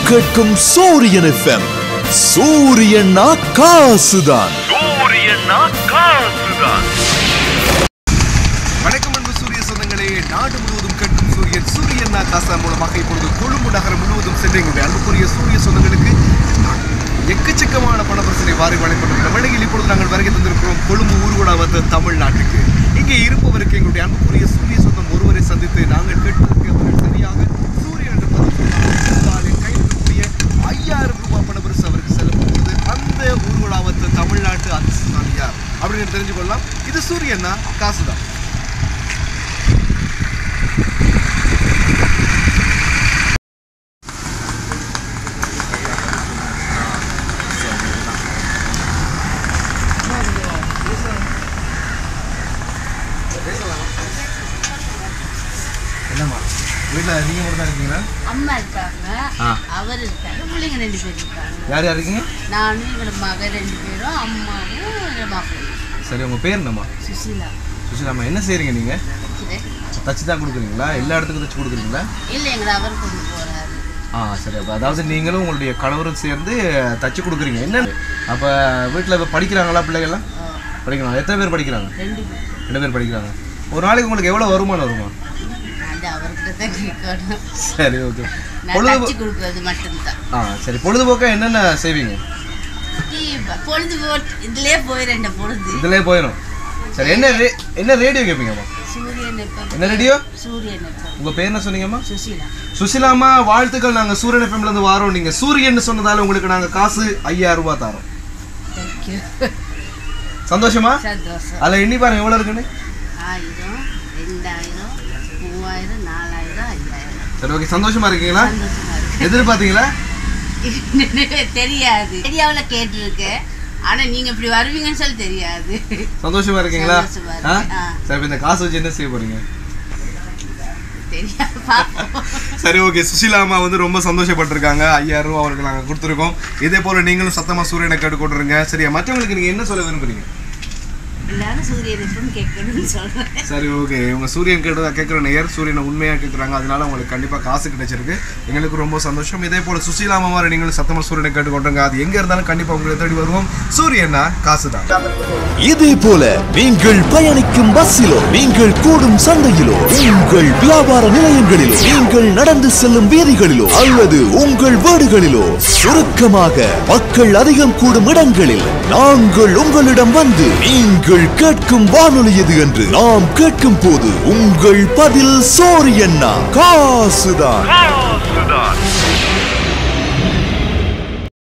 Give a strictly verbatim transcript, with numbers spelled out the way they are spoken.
கேட்கும் சூரியன் எஃப்எம். சூரியனா காசுதான். சூரியனா காசுதான். வணக்கம் அன்பு சூரிய சொந்தங்களே, நாடு முழுவதும் கேட்கும் சூரியன் சூரியனா காசா மூலமாக இப்பொழுது கொழும்பு நகரம் முழுவதும் சென்றீங்க. அன்புக்குரிய சூரிய சொந்தங்களுக்கு எக்கச்சக்கமான பண பிரச்சனை வாரி வழங்கப்பட்டுள்ள வேளையில் இப்பொழுது நாங்கள் வருகை தந்திருக்கிறோம் கொழும்பு ஊர்வலா வந்த தமிழ்நாட்டுக்கு. இங்கே இருப்பவருக்கு எங்களுடைய அன்புக்குரிய சூரிய சொந்தம் ஒருவரை சந்தித்து நாங்கள் கேட்பதற்கு அவர்கள் சரியாக சூரியன் என்ற பதவியில் கைவிடக்கூடிய ஐயாயிரம் ரூபாய் பண பரிசு அவருக்கு செல்லப்படுகிறது. அந்த ஊர்வலாவத்த தமிழ்நாட்டு அதிர்ஷ்டம் யார் அப்படின்னு தெரிஞ்சு கொள்ளலாம். இது சூரியனா காசுதான். என்னம்மா வீட்டில் நீங்கள் மட்டும் தான் இருக்கீங்களா? அம்மா இருக்காங்க, அவர் இருக்காங்க, பிள்ளைங்க ரெண்டு பேர் இருக்காங்க. யார் யார் இருக்கீங்க? நானும் எங்களோட மகன் ரெண்டு பேரும், அம்மாவும் எங்களோட மாப்பிள்ளையும். சரி, உங்கள் பேர் என்னம்மா? சுசிலா. சுசிலாம்மா, என்ன செய்கிறீங்க நீங்கள்? தச்சு தான் கொடுக்குறீங்களா? எல்லா இடத்துக்கும் தச்சு கொடுக்குறீங்களா? இல்லை, எங்களை அவர் கொண்டு போகிறாரு. ஆ சரி. அப்போ அதாவது நீங்களும் உங்களுடைய கணவரும் சேர்ந்து தச்சு கொடுக்குறீங்க. என்ன அப்போ வீட்டில் இப்போ படிக்கிறாங்களா பிள்ளைகள்லாம்? படிக்கிறாங்க. எத்தனை பேர் படிக்கிறாங்க? ரெண்டு பேர். ரெண்டு பேர் படிக்கிறாங்க. ஒரு நாளைக்கு உங்களுக்கு எவ்வளோ வருமானம் வருமா? சரி, ஓகே. பொழுது மட்டும்தான். ஆ சரி. பொழுதுபோக்கா என்னென்ன செய்வீங்க? பொழுதுபோக்கு இதுலயே போயிடும். பொழுது இதுலயே போயிடும். சரி, என்ன என்ன ரேடியோ கேட்பீங்கம்மா? சூரியன் எஃப்எம். என்ன ரேடியோ? சூரியன் எஃப்எம். உங்க பேர் என்ன சொன்னீங்கம்மா? சுசிலா. சுசிலாமா, வாழ்த்துக்கள். நாங்க சூரியன் எஃப்எம்ல இருந்து வாரோம். நீங்க சூரியன் சொன்னதால உங்களுக்கு நாங்க காசு ஐயாயிரம் ரூபாய் தரோம். சந்தோஷமா? சந்தோஷம். அதுல எண்ணி பாருங்க எவ்வளவு இருக்குன்னு. ஆயிரம், ரெண்டாயிரம், மூவாயிரம், நாலாயிரம், ஐயாயிரம். சரி, ஓகே. சந்தோஷமா இருக்கீங்களா? எதிர்பார்த்தீங்களா? தெரியாது, தெரியாமல கேட்டிருக்கேன். ஆனா நீங்க இப்படி வருவீங்கன்னு சொல்லி தெரியாது. சந்தோஷமா இருக்கீங்களா? சரி, இந்த காசு வச்சு என்ன செய்ய போறீங்க? தெரியாது. சரி, ஓகே. சுசிலாமா வந்து ரொம்ப சந்தோஷப்பட்டிருக்காங்க. ஐயாயிரம் ரூபாய் அவருக்கு நாங்கள் கொடுத்துருக்கோம். இதே போல நீங்களும் சத்தமா சூரியனை கேட்டு கொண்டுருங்க. சரியா? மற்றவங்களுக்கு நீங்க என்ன சொல்ல விரும்புறீங்க? சரி, ஓகே. இவங்க சூரியன் கேட்டு கேட்குற நேர் சூரியனை உண்மையாக கேட்குறாங்க. அதனால உங்களுக்கு கண்டிப்பாக காசு கிடைச்சிருக்கு. எங்களுக்கு ரொம்ப சந்தோஷம். இதே போல் சுசீலாமா மாதிரி நீங்களும் சத்தமாக சூரியனை கேட்டுக்கொண்டுங்க. அது எங்கே இருந்தாலும் கண்டிப்பாக உங்களை தேடி வருவோம். சூரியனா காசு தான். இதே போல நீங்கள் பயணிக்கும் பஸ்ஸிலோ, நீங்கள் கூடும் சந்தையிலோ, உங்கள் வியாபார நிலையங்களிலோ, நீங்கள் நடந்து செல்லும் வீதிகளிலோ அல்லது உங்கள் வீடுகளிலோ, சுருக்கமாக மக்கள் அதிகம் கூடும் இடங்களில் நாங்கள் உங்களிடம் வந்து நீங்கள் கேட்கும் வானொலி எது என்று நாம் கேட்கும் போது உங்கள் பதில் சூரியனா காசுதான்.